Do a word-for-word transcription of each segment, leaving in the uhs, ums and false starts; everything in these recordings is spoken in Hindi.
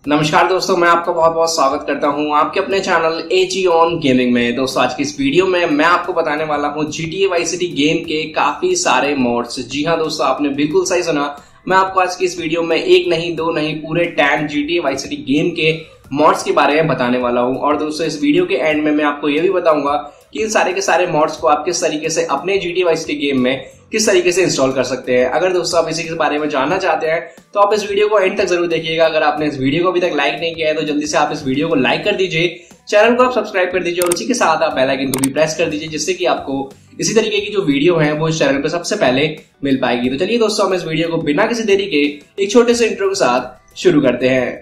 नमस्कार दोस्तों, मैं आपका बहुत बहुत स्वागत करता हूं आपके अपने चैनल एजी ऑन गेमिंग में। दोस्तों आज की इस वीडियो में मैं आपको बताने वाला हूं जीटीए वाई सिटी गेम के काफी सारे मॉड्स। जी हां दोस्तों, आपने बिल्कुल सही सुना। मैं आपको आज की इस वीडियो में एक नहीं दो नहीं पूरे ten GTA Vice City game के मॉड्स के बारे में बताने वाला हूं। और दोस्तों इस वीडियो के एंड में मैं आपको यह भी बताऊंगा कि इन सारे के सारे मॉड्स को आप किस तरीके से अपने जीटीए वाई सिटी गेम में किस तरीके से इंस्टॉल कर सकते हैं। अगर दोस्तों आप इसी के बारे में जानना चाहते हैं तो आप इस वीडियो को एंड तक जरूर देखिएगा। अगर आपने इस वीडियो को अभी तक लाइक नहीं किया है तो जल्दी से आप इस वीडियो को लाइक कर दीजिए, चैनल को आप सब्सक्राइब कर दीजिए और उसी के साथ आप बेल आइकन को भी प्रेस कर दीजिए, जिससे कि आपको इसी तरीके की जो वीडियो है वो इस चैनल पर सबसे पहले मिल पाएगी। तो चलिए दोस्तों, हम इस वीडियो को बिना किसी देरी के एक छोटे से इंट्रो के साथ शुरू करते हैं।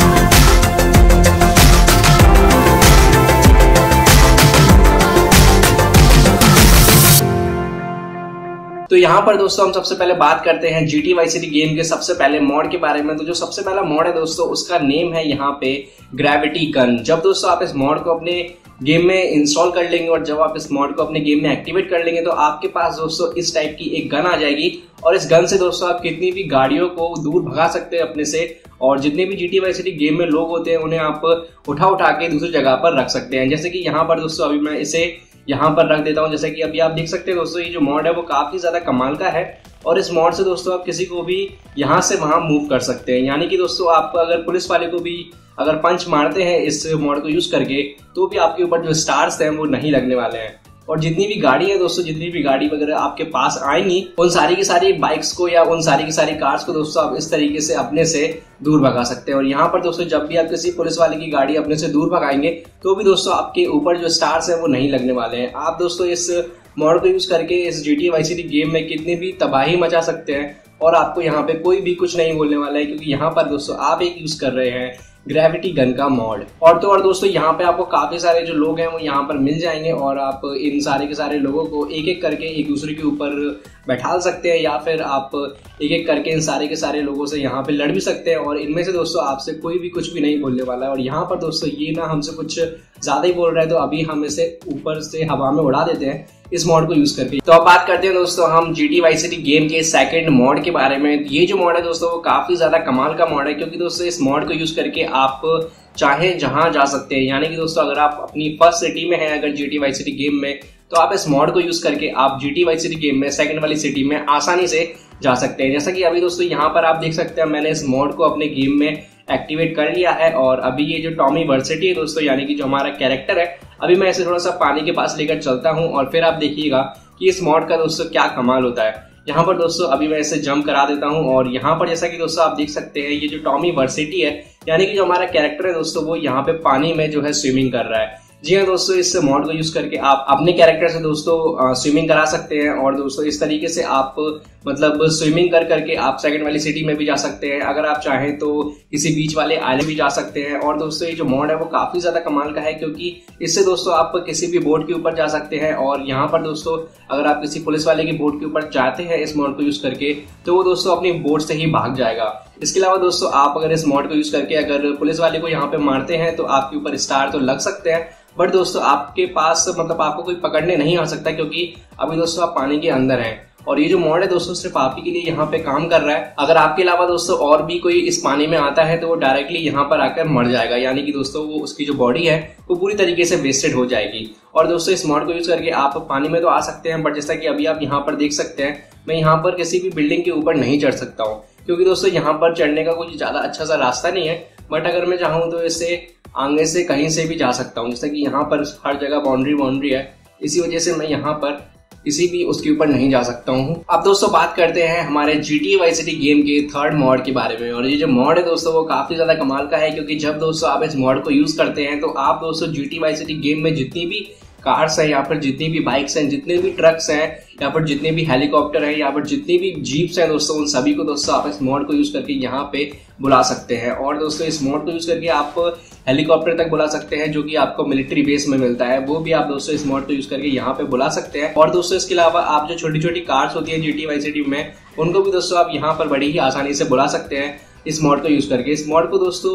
तो यहाँ पर दोस्तों हम सबसे पहले बात करते हैं जीटीए वाई सिटी गेम के सबसे पहले मॉड के बारे में। तो जो सबसे पहला मॉड है दोस्तों, उसका नेम है यहाँ पे ग्रेविटी गन। जब दोस्तों आप इस मॉड को अपने गेम में इंस्टॉल कर लेंगे और जब आप इस मॉड को अपने गेम में एक्टिवेट कर लेंगे तो आपके पास दोस्तों इस टाइप की एक गन आ जाएगी। और इस गन से दोस्तों आप कितनी भी गाड़ियों को दूर भगा सकते हैं अपने से, और जितने भी जीटीए वाई सिटी गेम में लोग होते हैं उन्हें आप उठा उठा के दूसरी जगह पर रख सकते हैं। जैसे कि यहाँ पर दोस्तों अभी मैं इसे यहाँ पर रख देता हूँ। जैसे कि अभी आप देख सकते हैं दोस्तों, ये जो मॉड है वो काफी ज्यादा कमाल का है। और इस मॉड से दोस्तों आप किसी को भी यहाँ से वहां मूव कर सकते हैं। यानी कि दोस्तों आप अगर पुलिस वाले को भी अगर पंच मारते हैं इस मॉड को यूज करके तो भी आपके ऊपर जो स्टार्स हैं वो नहीं लगने वाले हैं। और जितनी भी गाड़ी है दोस्तों, जितनी भी गाड़ी वगैरह आपके पास आएंगी उन सारी की सारी बाइक्स को या उन सारी की सारी कार्स को दोस्तों आप इस तरीके से अपने से दूर भगा सकते हैं। और यहाँ पर दोस्तों जब भी आप किसी पुलिस वाले की गाड़ी अपने से दूर भगाएंगे तो भी दोस्तों आपके ऊपर जो स्टार्स है वो नहीं लगने वाले हैं। आप दोस्तों इस मॉड को यूज करके इस जीटीए वाई सिटी गेम में कितनी भी तबाही मचा सकते हैं और आपको यहाँ पे कोई भी कुछ नहीं बोलने वाला है, क्योंकि यहाँ पर दोस्तों आप एक यूज कर रहे हैं ग्रेविटी गन का मॉड। और तो और दोस्तों यहाँ पे आपको काफी सारे जो लोग हैं वो यहाँ पर मिल जाएंगे और आप इन सारे के सारे लोगों को एक एक करके एक दूसरे के ऊपर बैठा सकते हैं, या फिर आप एक एक करके इन सारे के सारे लोगों से यहाँ पे लड़ भी सकते हैं। और इनमें से दोस्तों आपसे कोई भी कुछ भी नहीं बोलने वाला है। और यहाँ पर दोस्तों ये ना हमसे कुछ ज्यादा ही बोल रहे हैं, तो अभी हम इसे ऊपर से हवा में उड़ा देते हैं इस मॉड को यूज करके। तो अब बात करते हैं दोस्तों हम जीटीए वाई सिटी गेम के सेकंड मॉड के बारे में। ये जो मॉड है दोस्तों वो काफी ज्यादा कमाल का मॉड है, क्योंकि दोस्तों इस मॉड को यूज करके आप चाहे जहां जा सकते हैं। यानी कि दोस्तों अगर आप अपनी फर्स्ट सिटी में हैं अगर जीटीए वाई सिटी गेम में, तो आप इस मॉड को यूज करके आप जीटीए वाई सिटी गेम में सेकंड वाली सिटी में आसानी से जा सकते हैं। जैसा कि अभी दोस्तों यहाँ पर आप देख सकते हैं मैंने इस मॉड को अपने गेम में एक्टिवेट कर लिया है। और अभी ये जो टॉमी वर्सिटी है दोस्तों, यानी कि जो हमारा कैरेक्टर है, अभी मैं इसे थोड़ा सा पानी के पास लेकर चलता हूँ और फिर आप देखिएगा कि इस मॉड का दोस्तों क्या कमाल होता है। यहाँ पर दोस्तों अभी मैं इसे जंप करा देता हूँ और यहाँ पर जैसा कि दोस्तों आप देख सकते हैं ये जो टॉमी वर्सिटी है, यानी कि जो हमारा कैरेक्टर है दोस्तों, वो यहाँ पे पानी में जो है स्विमिंग कर रहा है। जी हाँ दोस्तों, इस मॉड को यूज करके आप अपने कैरेक्टर से दोस्तों स्विमिंग करा सकते हैं। और दोस्तों इस तरीके से आप मतलब स्विमिंग कर करके आप सेकंड वाली सिटी में भी जा सकते हैं। अगर आप चाहें तो किसी बीच वाले आइलैंड भी जा सकते हैं। और दोस्तों ये जो मॉड है वो काफी ज्यादा कमाल का है, क्योंकि इससे दोस्तों आप किसी भी बोट के ऊपर जा सकते हैं। और यहाँ पर दोस्तों अगर आप किसी पुलिस वाले की बोट के ऊपर जाते हैं इस मॉड को यूज करके, तो वो दोस्तों अपनी बोट से ही भाग जाएगा। इसके अलावा दोस्तों आप अगर इस मॉड को यूज करके अगर पुलिस वाले को यहाँ पे मारते हैं तो आपके ऊपर स्टार तो लग सकते हैं, बट दोस्तों आपके पास मतलब आपको कोई पकड़ने नहीं आ सकता, क्योंकि अभी दोस्तों आप पानी के अंदर हैं। और ये जो मॉड है दोस्तों सिर्फ आप ही के लिए यहाँ पे काम कर रहा है। अगर आपके अलावा दोस्तों और भी कोई इस पानी में आता है तो वो डायरेक्टली यहाँ पर आकर मर जाएगा। यानी कि दोस्तों वो उसकी जो बॉडी है वो पूरी तरीके से वेस्टेड हो जाएगी। और दोस्तों इस मॉड को यूज करके आप पानी में तो आ सकते हैं, बट जैसा कि अभी आप यहाँ पर देख सकते हैं मैं यहाँ पर किसी भी बिल्डिंग के ऊपर नहीं चढ़ सकता हूँ, क्योंकि दोस्तों यहाँ पर चढ़ने का कोई ज्यादा अच्छा सा रास्ता नहीं है। बट अगर मैं चाहूँ तो इससे आगे से कहीं से भी जा सकता हूँ। जैसे कि यहाँ पर हर जगह बाउंड्री बाउंड्री है, इसी वजह से मैं यहाँ पर किसी भी उसके ऊपर नहीं जा सकता हूँ। अब दोस्तों बात करते हैं हमारे जीटीए वाई सिटी गेम के थर्ड मॉड के बारे में। और ये जो मॉड है दोस्तों वो काफी ज्यादा कमाल का है, क्योंकि जब दोस्तों आप इस मॉड को यूज करते हैं तो आप दोस्तों जीटीए वाई सिटी गेम में जितनी भी कार्स हैं, या फिर जितनी भी बाइक्स हैं, जितने भी ट्रक्स हैं, या फिर जितने भी हेलीकॉप्टर हैं, या फिर जितनी भी जीप्स हैं दोस्तों, उन सभी को दोस्तों आप इस मॉड को यूज करके यहाँ पे बुला सकते हैं। और दोस्तों इस मॉड को यूज करके आप हेलीकॉप्टर तक बुला सकते हैं जो कि आपको मिलिट्री बेस में मिलता है, वो भी आप दोस्तों इस मॉड को यूज करके यहाँ पे बुला सकते हैं। और दोस्तों इसके अलावा आप जो छोटी छोटी कार्स होती है जीटीए वाई सिटी में, उनको भी दोस्तों आप यहाँ पर बड़ी ही आसानी से बुला सकते हैं इस मॉड को यूज करके। इस मॉड को दोस्तों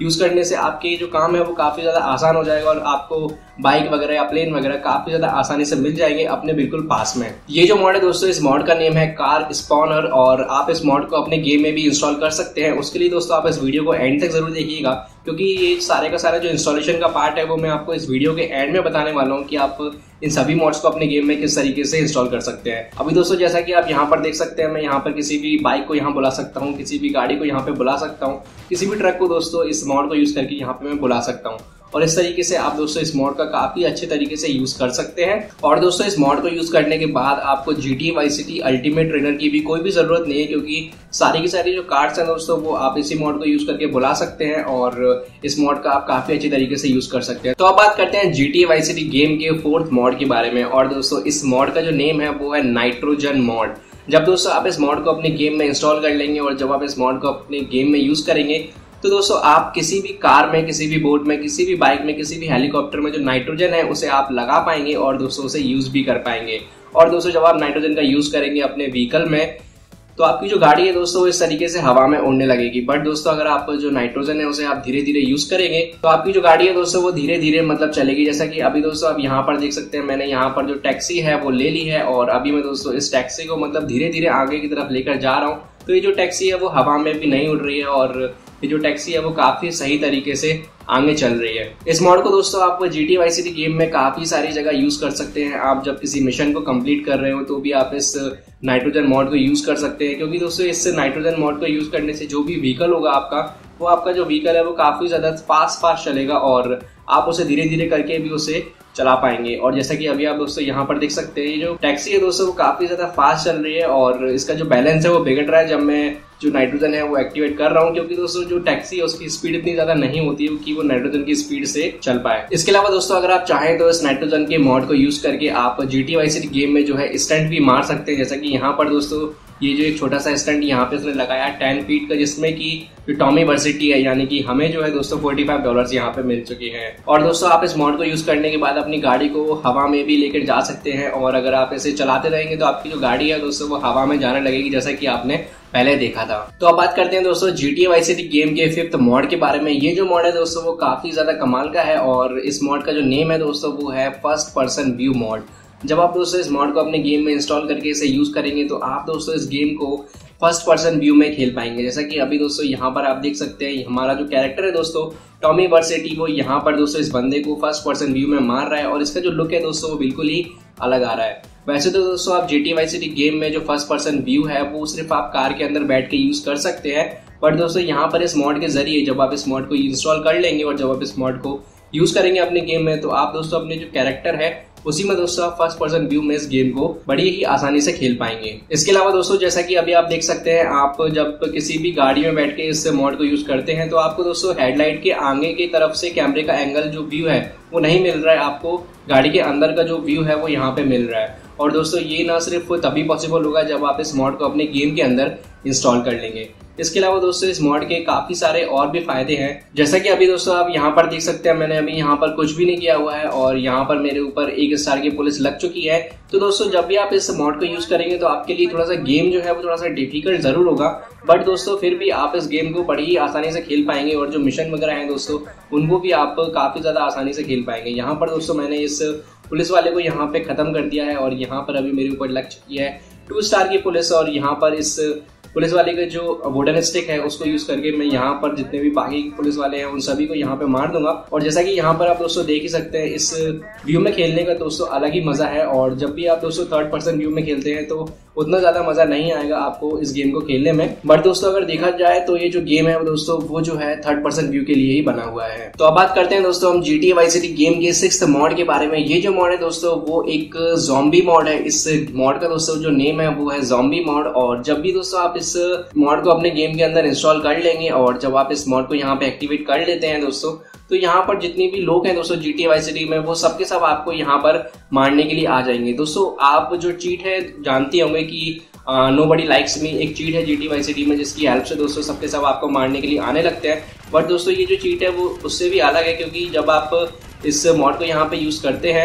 यूज करने से आपके जो काम है वो काफी ज्यादा आसान हो जाएगा और आपको बाइक वगैरह या प्लेन वगैरह काफी ज्यादा आसानी से मिल जाएंगे अपने बिल्कुल पास में। ये जो मॉड है दोस्तों, इस मॉड का नेम है कार स्पॉनर और आप इस मॉड को अपने गेम में भी इंस्टॉल कर सकते हैं। उसके लिए दोस्तों आप इस वीडियो को एंड तक जरूर देखिएगा, क्योंकि ये सारे का सारा जो इंस्टॉलेशन का पार्ट है वो मैं आपको इस वीडियो के एंड में बताने वाला हूँ कि आप इन सभी मॉड्स को अपने गेम में किस तरीके से इंस्टॉल कर सकते हैं। अभी दोस्तों जैसा कि आप यहाँ पर देख सकते हैं, मैं यहाँ पर किसी भी बाइक को यहाँ बुला सकता हूँ, किसी भी गाड़ी को यहाँ पे बुला सकता हूँ, किसी भी ट्रक को दोस्तों इस मॉड को यूज करके यहाँ पे मैं बुला सकता हूँ। और इस तरीके से आप दोस्तों इस मॉड का काफी अच्छे तरीके से यूज कर सकते हैं। और दोस्तों इस मॉड को यूज करने के बाद आपको G T A Vice City ultimate trainer की भी कोई भी जरूरत नहीं है, क्योंकि सारी की सारी जो कार्ड्स हैं दोस्तों वो आप इसी मॉड को यूज करके बुला सकते हैं और इस मॉड का आप काफी अच्छे तरीके से यूज कर सकते हैं। तो अब बात करते हैं G T A Vice City game के फोर्थ मॉड के बारे में। और दोस्तों इस मॉड का जो नेम है वो है नाइट्रोजन मॉड। जब दोस्तों आप इस मॉड को अपने गेम में इंस्टॉल कर लेंगे और जब आप इस मॉड को अपने गेम में यूज करेंगे तो दोस्तों आप किसी भी कार में, किसी भी बोट में, किसी भी बाइक में, किसी भी हेलीकॉप्टर में जो नाइट्रोजन है उसे आप लगा पाएंगे और दोस्तों उसे यूज भी कर पाएंगे। और दोस्तों जब आप नाइट्रोजन का यूज करेंगे अपने व्हीकल में तो आपकी जो गाड़ी है दोस्तों इस तरीके से हवा में उड़ने लगेगी। बट दोस्तों अगर आप जो नाइट्रोजन है उसे आप धीरे धीरे यूज करेंगे तो आपकी जो गाड़ी है दोस्तों वो धीरे धीरे मतलब चलेगी। जैसा कि अभी दोस्तों आप यहाँ पर देख सकते हैं, मैंने यहाँ पर जो टैक्सी है वो ले ली है और अभी मैं दोस्तों इस टैक्सी को मतलब धीरे धीरे आगे की तरफ लेकर जा रहा हूँ। तो ये जो टैक्सी है वो हवा में भी नहीं उड़ रही है और ये जो टैक्सी है वो काफी सही तरीके से आगे चल रही है। इस मॉड को दोस्तों आप G T A Vice City game में काफी सारी जगह यूज कर सकते हैं। आप जब किसी मिशन को कंप्लीट कर रहे हो तो भी आप इस नाइट्रोजन मॉड को यूज कर सकते हैं, क्योंकि दोस्तों इस नाइट्रोजन मॉड को यूज करने से जो भी व्हीकल होगा आपका वो आपका जो व्हीकल है वो काफी ज्यादा फास्ट फास्ट चलेगा और आप उसे धीरे धीरे करके भी उसे चला पाएंगे। और जैसा कि अभी आप दोस्तों यहाँ पर देख सकते हैं, ये जो टैक्सी है दोस्तों वो काफी ज्यादा फास्ट चल रही है और इसका जो बैलेंस है वो बिगड़ रहा है जब मैं जो नाइट्रोजन है वो एक्टिवेट कर रहा हूँ, क्योंकि दोस्तों जो टैक्सी है उसकी स्पीड इतनी ज्यादा नहीं होती है कि वो नाइट्रोजन की स्पीड से चल पाए। इसके अलावा दोस्तों अगर आप चाहें तो इस नाइट्रोजन के मॉड को यूज करके आप G T A Vice City game में जो है स्टंट भी मार सकते हैं। जैसा कि यहाँ पर दोस्तों ये जो एक छोटा सा स्टंट यहाँ पे उसने लगाया टेन फीट का, जिसमें कि जो टॉमी वर्सिटी है यानी कि हमें जो है दोस्तों फोर्टी फाइव डॉलर यहाँ पे मिल चुके हैं। और दोस्तों आप इस मॉड को यूज करने के बाद अपनी गाड़ी को हवा में भी लेकर जा सकते हैं और अगर आप इसे चलाते रहेंगे तो आपकी जो गाड़ी है दोस्तों वो हवा में जाने लगेगी, जैसा कि आपने पहले देखा था। तो अब बात करते हैं दोस्तों G T A Vice City game के फिफ्थ मॉड के बारे में। ये जो मॉड है दोस्तों वो काफी ज्यादा कमाल का है और इस मॉड का जो नेम है दोस्तों वो है फर्स्ट पर्सन व्यू मॉड। जब आप दोस्तों इस मॉड को अपने गेम में इंस्टॉल करके इसे यूज करेंगे तो आप दोस्तों इस गेम को फर्स्ट पर्सन व्यू में खेल पाएंगे। जैसा कि अभी दोस्तों यहाँ पर आप देख सकते हैं, हमारा जो कैरेक्टर है दोस्तों टॉमी वर्सिटी वो यहाँ पर दोस्तों इस बंदे को फर्स्ट पर्सन व्यू में मार रहा है और इसका जो लुक है दोस्तों वो बिल्कुल ही अलग आ रहा है। वैसे तो दोस्तों आप G T A Vice City game में जो फर्स्ट पर्सन व्यू है वो सिर्फ आप कार के अंदर बैठ के यूज कर सकते हैं, बट दोस्तों यहाँ पर इस मॉड के जरिए जब आप इस मॉड को इंस्टॉल कर लेंगे और जब आप इस मॉड को यूज करेंगे अपने गेम में तो आप दोस्तों अपने जो कैरेक्टर है उसी में दोस्तों आप फर्स्ट पर्सन व्यू में इस गेम को बड़ी ही आसानी से खेल पाएंगे। इसके अलावा दोस्तों जैसा कि अभी आप देख सकते हैं, आप जब किसी भी गाड़ी में बैठ के इस मॉड को यूज करते हैं तो आपको दोस्तों हेडलाइट के आगे की तरफ से कैमरे का एंगल जो व्यू है वो नहीं मिल रहा है, आपको गाड़ी के अंदर का जो व्यू है वो यहाँ पे मिल रहा है। और दोस्तों ये ना सिर्फ तभी पॉसिबल होगा जब आप इस मॉड को अपने गेम के अंदर इंस्टॉल कर लेंगे। इसके अलावा दोस्तों इस मॉड के काफी सारे और भी फायदे हैं। जैसा कि अभी दोस्तों आप यहाँ पर देख सकते हैं, मैंने अभी यहाँ पर कुछ भी नहीं किया हुआ है और यहाँ पर मेरे ऊपर एक स्टार की पुलिस लग चुकी है। तो दोस्तों जब भी आप इस मॉड को यूज करेंगे तो आपके लिए थोड़ा सा गेम जो है वो थोड़ा सा डिफिकल्ट जरूर होगा, बट दोस्तों फिर भी आप इस गेम को बड़ी ही आसानी से खेल पाएंगे और जो मिशन वगैरह हैं दोस्तों उनको भी आप काफी ज्यादा आसानी से खेल पाएंगे। यहाँ पर दोस्तों मैंने इस पुलिस वाले को यहाँ पे खत्म कर दिया है और यहाँ पर अभी मेरे ऊपर लग चुकी है टू स्टार की पुलिस और यहाँ पर इस पुलिस वाले का जो वुडन स्टिक है उसको यूज करके मैं यहाँ पर जितने भी बाकी पुलिस वाले हैं उन सभी को यहाँ पे मार दूंगा। और जैसा कि यहाँ पर आप दोस्तों देख ही सकते हैं, इस व्यू में खेलने का दोस्तों अलग ही मजा है और जब भी आप दोस्तों थर्ड पर्सन व्यू में खेलते हैं तो उतना ज्यादा मजा नहीं आएगा आपको इस गेम को खेलने में। बट दोस्तों अगर देखा जाए तो ये जो गेम है वो दोस्तों वो जो है थर्ड पर्सन व्यू के लिए ही बना हुआ है। तो अब बात करते हैं दोस्तों हम G T A Vice City game के सिक्स्थ मॉड के बारे में। ये जो मॉड है दोस्तों वो एक ज़ॉम्बी मॉड है। इस मॉड का दोस्तों जो नेम है वो है ज़ॉम्बी मॉड। और जब भी दोस्तों आप इस मॉड को अपने गेम के अंदर इंस्टॉल कर लेंगे और जब आप इस मॉड को यहाँ पे एक्टिवेट कर लेते हैं दोस्तों तो यहाँ पर जितने भी लोग हैं दोस्तों G T A Vice City में वो सबके सब आपको यहाँ पर मारने के लिए आ जाएंगे। दोस्तों आप जो चीट है जानते होंगे कि नो बडी लाइक्स मी, एक चीट है G T A Vice City में जिसकी हेल्प से दोस्तों सबके सब आपको मारने के लिए आने लगते हैं। बट दोस्तों ये जो चीट है वो उससे भी अलग है, क्योंकि जब आप इस मॉड को यहाँ पे यूज करते हैं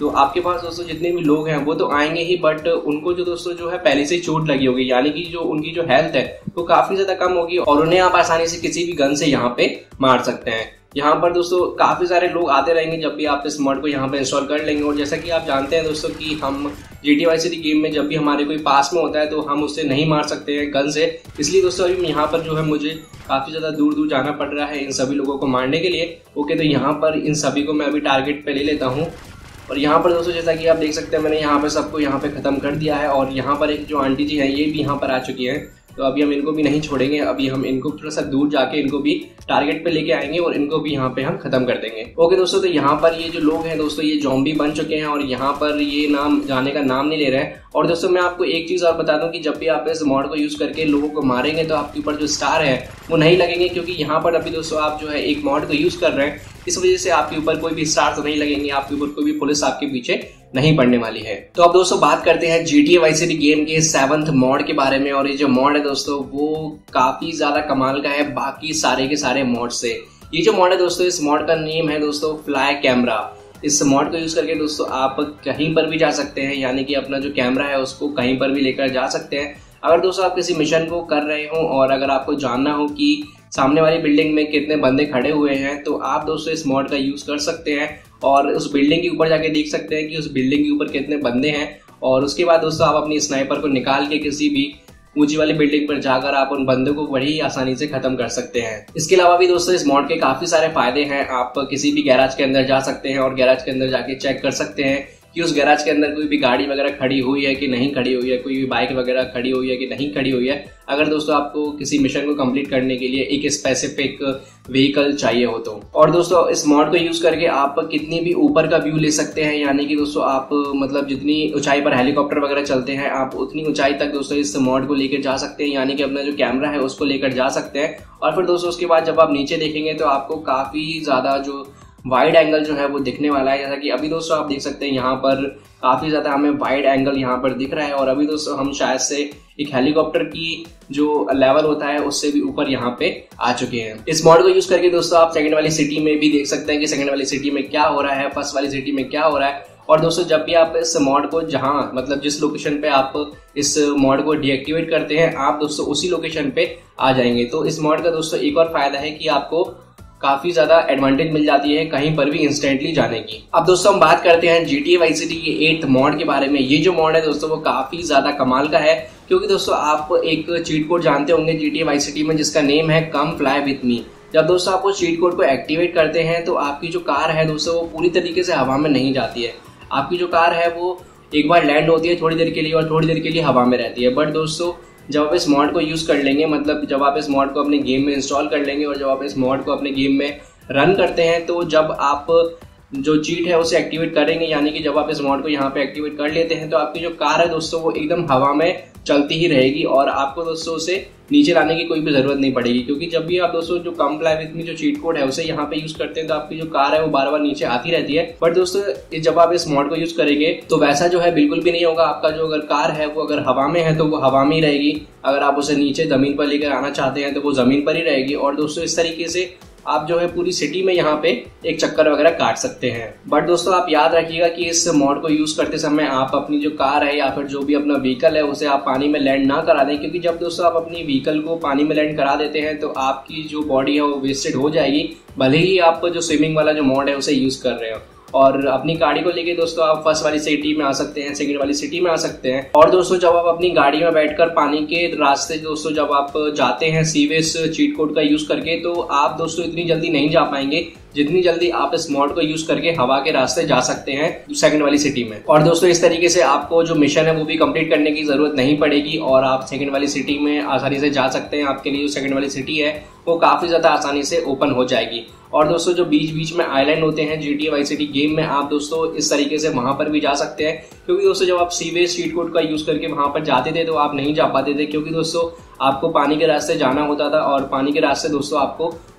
तो आपके पास दोस्तों जितने भी लोग हैं वो तो आएंगे ही, बट उनको जो दोस्तों जो है पहले से ही चोट लगी होगी, यानी कि जो उनकी जो हेल्थ है वो काफी ज्यादा कम होगी और उन्हें आप आसानी से किसी भी गन से यहाँ पे मार सकते हैं। यहाँ पर दोस्तों काफी सारे लोग आते रहेंगे जब भी आप इस मॉड को यहाँ पे इंस्टॉल कर लेंगे। और जैसा कि आप जानते हैं दोस्तों कि हम जीटी वाई सिटी गेम में जब भी हमारे कोई पास में होता है तो हम उससे नहीं मार सकते हैं गन से, इसलिए दोस्तों अभी यहाँ पर जो है मुझे काफी ज्यादा दूर दूर जाना पड़ रहा है इन सभी लोगों को मारने के लिए। ओके, तो यहाँ पर इन सभी को मैं अभी टारगेट पे ले लेता हूँ। और यहाँ पर दोस्तों जैसा कि आप देख सकते हैं मैंने यहाँ पे सबको यहाँ पे खत्म कर दिया है। और यहाँ पर एक जो आंटी जी है ये भी यहाँ पर आ चुकी है, तो अभी हम इनको भी नहीं छोड़ेंगे, अभी हम इनको थोड़ा सा दूर जाके इनको भी टारगेट पे लेके आएंगे और इनको भी यहाँ पे हम खत्म कर देंगे। ओके दोस्तों, तो यहाँ पर ये जो लोग हैं दोस्तों ये ज़ॉम्बी बन चुके हैं और यहाँ पर ये नाम जाने का नाम नहीं ले रहे हैं। और दोस्तों मैं आपको एक चीज और बता दूं कि जब भी आप इस मॉड को यूज करके लोगों को मारेंगे तो आपके ऊपर जो स्टार है वो नहीं लगेंगे, क्योंकि यहाँ पर अभी दोस्तों आप जो है एक मॉड को यूज कर रहे हैं, इस वजह से आपके ऊपर कोई भी स्टार तो नहीं लगेंगे, आपके ऊपर कोई भी पुलिस आपके पीछे नहीं पड़ने वाली है। तो अब दोस्तों बात करते हैं जीटीए वाई सिटी गेम के सेवंथ मॉड के बारे में। और ये जो मॉड है दोस्तों वो काफी ज्यादा कमाल का है बाकी सारे के सारे मॉड से। ये जो मॉड है दोस्तों, इस मॉड का नेम है दोस्तों फ्लाई कैमरा। इस मॉड को यूज करके दोस्तों आप कहीं पर भी जा सकते हैं, यानी कि अपना जो कैमरा है उसको कहीं पर भी लेकर जा सकते हैं। अगर दोस्तों आप किसी मिशन को कर रहे हो और अगर आपको जानना हो कि सामने वाली बिल्डिंग में कितने बंदे खड़े हुए हैं, तो आप दोस्तों इस मॉड का यूज कर सकते हैं और उस बिल्डिंग के ऊपर जाके देख सकते हैं कि उस बिल्डिंग के ऊपर कितने बंदे हैं। और उसके बाद दोस्तों आप अपनी स्नाइपर को निकाल के किसी भी ऊंची वाली बिल्डिंग पर जाकर आप उन बंदों को बड़ी आसानी से खत्म कर सकते हैं। इसके अलावा भी दोस्तों इस मॉड के काफी सारे फायदे हैं। आप किसी भी गैराज के अंदर जा सकते हैं और गैराज के अंदर जाके चेक कर सकते हैं कि उस गैराज के अंदर कोई भी गाड़ी वगैरह खड़ी हुई है कि नहीं खड़ी हुई है, कोई भी बाइक वगैरह खड़ी हुई है कि नहीं खड़ी हुई है, अगर दोस्तों आपको किसी मिशन को कंप्लीट करने के लिए एक स्पेसिफिक व्हीकल चाहिए हो तो। और दोस्तों इस मॉड को यूज करके आप कितनी भी ऊपर का व्यू ले सकते हैं, यानी कि दोस्तों आप मतलब जितनी ऊंचाई पर हेलीकॉप्टर वगैरह चलते हैं आप उतनी ऊंचाई तक दोस्तों इस मॉड को लेकर जा सकते हैं, यानी कि अपना जो कैमरा है उसको लेकर जा सकते हैं। और फिर दोस्तों उसके बाद जब आप नीचे देखेंगे तो आपको काफी ज्यादा जो वाइड एंगल जो है वो दिखने वाला है। जैसा कि अभी दोस्तों आप देख सकते हैं यहाँ पर काफी ज्यादा हमें वाइड एंगल यहाँ पर दिख रहा है। और अभी दोस्तों हम शायद से एक हेलीकॉप्टर की जो लेवल होता है उससे भी ऊपर यहाँ पे आ चुके हैं। इस मॉड को यूज करके दोस्तों आप सेकंड वाली सिटी में भी देख सकते हैं कि सेकंड वाली सिटी में क्या हो रहा है, फर्स्ट वाली सिटी में क्या हो रहा है। और दोस्तों जब भी आप इस मॉड को जहां मतलब जिस लोकेशन पे आप इस मॉड को डीएक्टिवेट करते हैं आप दोस्तों उसी लोकेशन पे आ जाएंगे। तो इस मॉड का दोस्तों एक और फायदा है कि आपको काफी ज्यादा एडवांटेज मिल जाती है कहीं पर भी इंस्टेंटली जाने की। अब दोस्तों हम बात करते हैं जीटीए वाई सिटी के एट्थ मॉड के बारे में। ये जो मॉड है दोस्तों वो काफी ज्यादा कमाल का है, क्योंकि दोस्तों आप एक चीट कोड जानते होंगे जीटीए वाई सिटी में जिसका नेम है कम फ्लाई विथ मी। जब दोस्तों आप उस चीट कोड को एक्टिवेट करते हैं तो आपकी जो कार है दोस्तों वो पूरी तरीके से हवा में नहीं जाती है। आपकी जो कार है वो एक बार लैंड होती है थोड़ी देर के लिए और थोड़ी देर के लिए हवा में रहती है। बट दोस्तों जब आप इस मॉड को यूज कर लेंगे, मतलब जब आप इस मॉड को अपने गेम में इंस्टॉल कर लेंगे और जब आप इस मॉड को अपने गेम में रन करते हैं, तो जब आप जो चीट है उसे एक्टिवेट करेंगे, यानी कि जब आप इस मॉड को यहाँ पे एक्टिवेट कर लेते हैं तो आपकी जो कार है दोस्तों वो एकदम हवा में चलती ही रहेगी और आपको दोस्तों उसे नीचे लाने की कोई भी जरूरत नहीं पड़ेगी। क्योंकि जब भी आप दोस्तों जो कम फ्लाई विथ मी जो चीट कोड है उसे यहाँ पे यूज करते हैं तो आपकी जो कार है वो बार बार नीचे आती रहती है। बट दोस्तों जब आप इस मॉड को यूज करेंगे तो वैसा जो है बिल्कुल भी नहीं होगा। आपका जो अगर कार है वो अगर हवा में है तो वो हवा में ही रहेगी, अगर आप उसे नीचे जमीन पर लेकर आना चाहते हैं तो वो जमीन पर ही रहेगी। और दोस्तों इस तरीके से आप जो है पूरी सिटी में यहाँ पे एक चक्कर वगैरह काट सकते हैं। बट दोस्तों आप याद रखिएगा कि इस मॉड को यूज करते समय आप अपनी जो कार है या फिर जो भी अपना व्हीकल है उसे आप पानी में लैंड ना करा दें, क्योंकि जब दोस्तों आप अपनी व्हीकल को पानी में लैंड करा देते हैं तो आपकी जो बॉडी है वो वेस्टेड हो जाएगी, भले ही आप जो स्विमिंग वाला जो मॉड है उसे यूज कर रहे हो। और अपनी गाड़ी को लेके दोस्तों आप फर्स्ट वाली सिटी में आ सकते हैं, सेकंड वाली सिटी में आ सकते हैं। और दोस्तों जब आप अपनी गाड़ी में बैठकर पानी के रास्ते दोस्तों जब आप जाते हैं सीवेज चीट कोड का यूज करके, तो आप दोस्तों इतनी जल्दी नहीं जा पाएंगे जितनी जल्दी आप इस मॉड को यूज करके हवा के रास्ते जा सकते हैं सेकंड वाली सिटी में। और दोस्तों इस तरीके से आपको जो मिशन है वो भी कंप्लीट करने की जरूरत नहीं पड़ेगी और आप सेकंड वाली सिटी में आसानी से जा सकते हैं। आपके लिए जो सेकंड वाली सिटी है वो काफी ज्यादा आसानी से ओपन हो जाएगी। और दोस्तों जो बीच बीच में आइलैंड होते हैं जीटीए वाई सिटी गेम में, आप दोस्तों इस तरीके से वहां पर भी जा सकते हैं। क्योंकि दोस्तों जब आप सीवेज चीट कोड का यूज करके वहां पर जाते थे तो आप नहीं जा पाते थे, क्योंकि दोस्तों आपको पानी के रास्ते जाना होता था और पानी के रास्ते दोस्तों आपको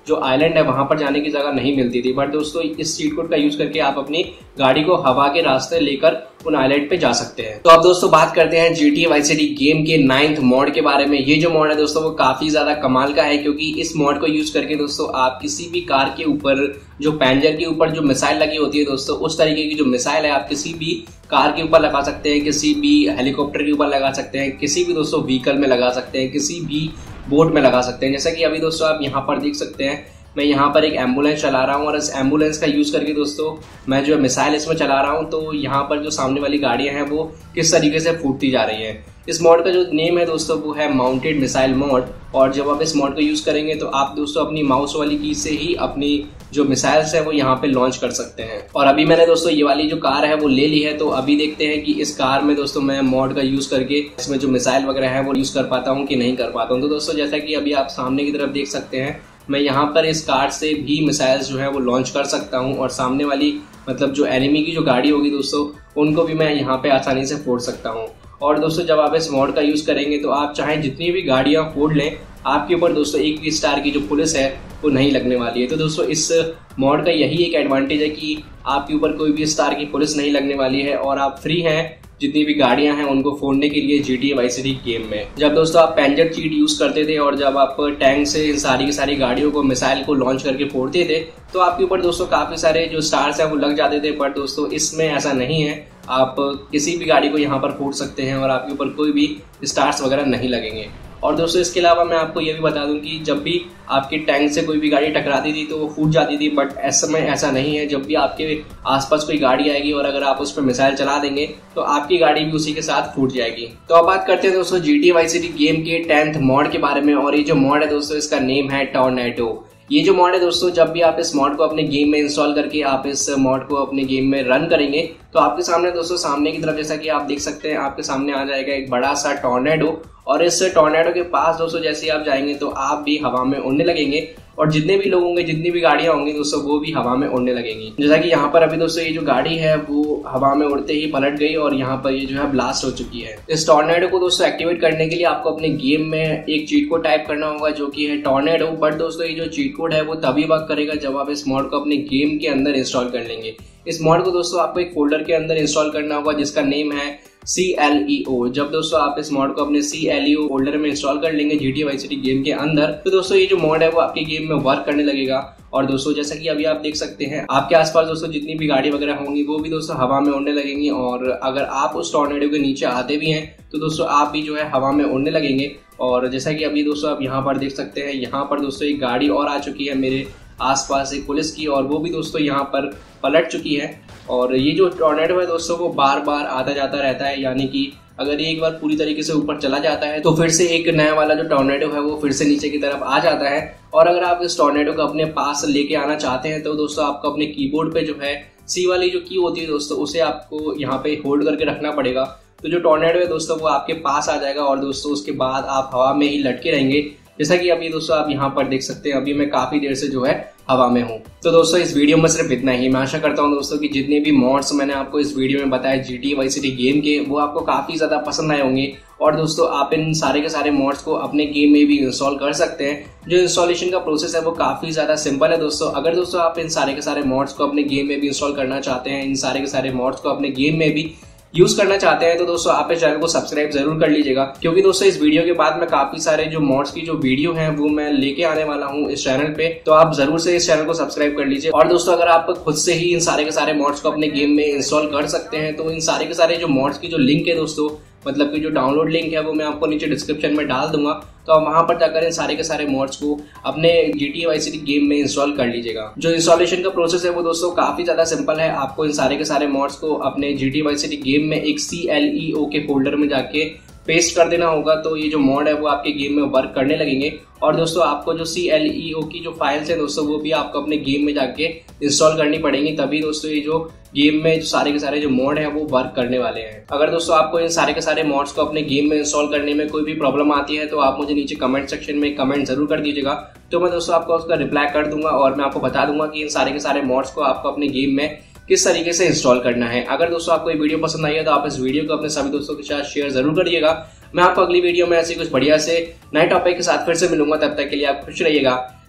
जो आइलैंड है वहां पर जाने की जगह नहीं मिलती थी। बट दोस्तों इस चीट कोड का यूज करके आप अपनी गाड़ी को हवा के रास्ते लेकर उन आइलैंड पे जा सकते हैं। तो अब दोस्तों बात करते हैं जीटीए वाई सिटी गेम के नाइन्थ मॉड के बारे में। ये जो मॉड है दोस्तों वो काफी ज्यादा कमाल का है, क्योंकि इस मॉड को यूज करके दोस्तों आप किसी भी कार के ऊपर जो पैंजर के ऊपर जो मिसाइल लगी होती है दोस्तों, उस तरीके की जो मिसाइल है आप किसी भी कार के ऊपर लगा सकते हैं, किसी भी हेलीकॉप्टर के ऊपर लगा सकते हैं, किसी भी दोस्तों व्हीकल में लगा सकते हैं, किसी भी बोट में लगा सकते हैं। जैसा कि अभी दोस्तों आप यहाँ पर देख सकते हैं, मैं यहाँ पर एक एम्बुलेंस चला रहा हूँ और इस एम्बुलेंस का यूज करके दोस्तों मैं जो मिसाइल इसमें चला रहा हूँ, तो यहाँ पर जो सामने वाली गाड़ियां हैं वो किस तरीके से फूटती जा रही हैं। इस मॉड का जो नेम है दोस्तों वो है माउंटेड मिसाइल मॉड। और जब आप इस मॉड को यूज करेंगे तो आप दोस्तों अपनी माउस वाली की से ही अपनी जो मिसाइल्स है वो यहाँ पे लॉन्च कर सकते हैं। और अभी मैंने दोस्तों ये वाली जो कार है वो ले ली है, तो अभी देखते हैं कि इस कार में दोस्तों मैं मॉड का यूज करके इसमें जो मिसाइल वगैरह है वो यूज कर पाता हूँ कि नहीं कर पाता हूँ। तो दोस्तों जैसा कि अभी आप सामने की तरफ देख सकते हैं, मैं यहाँ पर इस कार से भी मिसाइल्स जो है वो लॉन्च कर सकता हूँ और सामने वाली मतलब जो एनिमी की जो गाड़ी होगी दोस्तों उनको भी मैं यहाँ पे आसानी से फोड़ सकता हूँ। और दोस्तों जब आप इस मॉड का यूज करेंगे तो आप चाहे जितनी भी गाड़ियां फोड़ लें, आपके ऊपर दोस्तों एक भी स्टार की जो पुलिस है वो नहीं लगने वाली है। तो दोस्तों इस मॉड का यही एक एडवांटेज है कि आपके ऊपर कोई भी स्टार की पुलिस नहीं लगने वाली है और आप फ्री हैं जितनी भी गाड़ियां हैं उनको फोड़ने के लिए जीटीए वाई सिटी गेम में। जब दोस्तों आप पैंजर चीट यूज करते थे और जब आप टैंक से इन सारी की सारी गाड़ियों को मिसाइल को लॉन्च करके फोड़ते थे तो आपके ऊपर दोस्तों काफी सारे जो स्टार्स हैं वो लग जाते थे। बट दोस्तों इसमें ऐसा नहीं है, आप किसी भी गाड़ी को यहाँ पर फोड़ सकते हैं और आपके ऊपर कोई भी स्टार्स वगैरह नहीं लगेंगे। और दोस्तों इसके अलावा मैं आपको ये भी बता दूं कि जब भी आपके टैंक से कोई भी गाड़ी टकराती थी तो वो फूट जाती थी, बट इस समय ऐसा नहीं है। जब भी आपके आसपास कोई गाड़ी आएगी और अगर आप उस पर मिसाइल चला देंगे तो आपकी गाड़ी भी उसी के साथ फूट जाएगी। तो अब बात करते हैं दोस्तों जीटीए वाई सिटी गेम के टेंथ मॉड के बारे में। और ये जो मॉड है दोस्तों इसका नेम है टॉर्नेडो। ये जो मॉड है दोस्तों जब भी आप इस मॉड को अपने गेम में इंस्टॉल करके आप इस मॉड को अपने गेम में रन करेंगे तो आपके सामने दोस्तों सामने की तरफ जैसा कि आप देख सकते हैं आपके सामने आ जाएगा एक बड़ा सा टॉर्नेडो। और इस टॉर्नेडो के पास दोस्तों जैसे ही आप जाएंगे तो आप भी हवा में उड़ने लगेंगे और जितने भी लोग होंगे, जितनी भी गाड़ियां होंगी दोस्तों वो भी हवा में उड़ने लगेंगी। जैसा कि यहाँ पर अभी दोस्तों ये जो गाड़ी है वो हवा में उड़ते ही पलट गई और यहाँ पर ये जो है ब्लास्ट हो चुकी है। इस टॉर्नेडो को दोस्तों एक्टिवेट करने के लिए आपको अपने गेम में एक चीट कोड टाइप करना होगा जो कि है टॉर्नेडो। बट दोस्तों ये जो चीट कोड है वो तभी वर्क करेगा जब आप इस मॉड को अपने गेम के अंदर इंस्टॉल कर लेंगे। इस मॉड को दोस्तों आपको एक फोल्डर के अंदर इंस्टॉल करना होगा जिसका नेम है सी एल ई ओ। जब दोस्तों आप इस मॉड को अपने C L E O folder में इंस्टॉल कर लेंगे जीटीए वाई सिटी गेम के अंदर, तो दोस्तों ये जो मॉड है वो आपके गेम में वर्क करने लगेगा। और दोस्तों जैसा कि अभी आप देख सकते हैं आपके आसपास दोस्तों जितनी भी गाड़ी वगैरह होंगी वो भी दोस्तों हवा में उड़ने लगेंगी। और अगर आप उस टॉर्नेडो के नीचे आते भी हैं तो दोस्तों आप भी जो है हवा में उड़ने लगेंगे। और जैसा कि अभी दोस्तों आप यहाँ पर देख सकते हैं, यहाँ पर दोस्तों एक गाड़ी और आ चुकी है मेरे आसपास एक पुलिस की, और वो भी दोस्तों यहाँ पर पलट चुकी है। और ये जो टॉर्नेडो है दोस्तों वो बार बार आता जाता रहता है, यानी कि अगर ये एक बार पूरी तरीके से ऊपर चला जाता है तो फिर से एक नया वाला जो टॉर्नेडो है वो फिर से नीचे की तरफ आ जाता है। और अगर आप इस टॉर्नेडो को अपने पास लेके आना चाहते हैं तो दोस्तों आपको अपने कीबोर्ड पे जो है सी वाली जो की होती है दोस्तों उसे आपको यहाँ पे होल्ड करके रखना पड़ेगा। तो जो टॉर्नेडो है दोस्तों वो आपके पास आ जाएगा और दोस्तों उसके बाद आप हवा में ही लटके रहेंगे। जैसा कि अभी दोस्तों आप यहाँ पर देख सकते हैं, अभी मैं काफी देर से जो है हवा में हूँ। तो दोस्तों इस वीडियो में सिर्फ इतना ही। मैं आशा करता हूँ दोस्तों कि जितने भी मॉड्स मैंने आपको इस वीडियो में बताए जीटीए वाई सिटी गेम के वो आपको काफी ज्यादा पसंद आए होंगे। और दोस्तों आप इन सारे के सारे मॉड्स को अपने गेम में भी इंस्टॉल कर सकते हैं। जो इंस्टॉलेशन का प्रोसेस है वो काफी ज्यादा सिंपल है दोस्तों। अगर दोस्तों आप इन सारे के सारे मॉड्स को अपने गेम में भी इंस्टॉल करना चाहते हैं, इन सारे के सारे मॉड्स को अपने गेम में भी यूज करना चाहते हैं, तो दोस्तों आप इस चैनल को सब्सक्राइब जरूर कर लीजिएगा, क्योंकि दोस्तों इस वीडियो के बाद मैं काफी सारे जो मॉड्स की जो वीडियो हैं वो मैं लेके आने वाला हूं इस चैनल पे। तो आप जरूर से इस चैनल को सब्सक्राइब कर लीजिए। और दोस्तों अगर आप खुद से ही इन सारे के सारे मॉड्स को अपने गेम में इंस्टॉल कर सकते हैं तो इन सारे के सारे जो मॉड्स की जो लिंक है दोस्तों, मतलब कि जो डाउनलोड लिंक है वो मैं आपको नीचे डिस्क्रिप्शन में डाल दूंगा। तो आप वहां पर जाकर इन सारे के सारे मॉड्स को अपने जीटीए वाई सिटी गेम में इंस्टॉल कर लीजिएगा। जो इंस्टॉलेशन का प्रोसेस है वो दोस्तों काफी ज्यादा सिंपल है। आपको इन सारे के सारे मॉड्स को अपने जीटीए वाई सिटी गेम में एक सी एल ई ओ के फोल्डर में जाके पेस्ट कर देना होगा। तो ये जो मॉड है वो आपके गेम में वर्क करने लगेंगे। और दोस्तों आपको जो सी एल ई ओ की जो फाइल्स है दोस्तों वो भी आपको अपने गेम में जाके इंस्टॉल करनी पड़ेंगी, तभी दोस्तों ये जो गेम में जो सारे के सारे जो मॉड है वो वर्क करने वाले हैं। अगर दोस्तों आपको इन सारे के सारे मॉड्स को अपने गेम में इंस्टॉल करने में कोई भी प्रॉब्लम आती है तो आप मुझे नीचे कमेंट सेक्शन में कमेंट जरूर कर दीजिएगा। तो मैं दोस्तों आपको उसका रिप्लाई कर दूंगा और मैं आपको बता दूंगा कि इन सारे के सारे मॉड्स को आपको अपने गेम में किस तरीके से इंस्टॉल करना है। अगर दोस्तों आपको ये वीडियो पसंद आई है तो आप इस वीडियो को अपने सभी दोस्तों के साथ शेयर जरूर करिएगा। मैं आपको अगली वीडियो में ऐसे कुछ बढ़िया से नए टॉपिक के साथ फिर से मिलूंगा। तब तक के लिए आप खुश रहिएगा।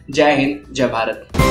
जय हिंद, जय भारत।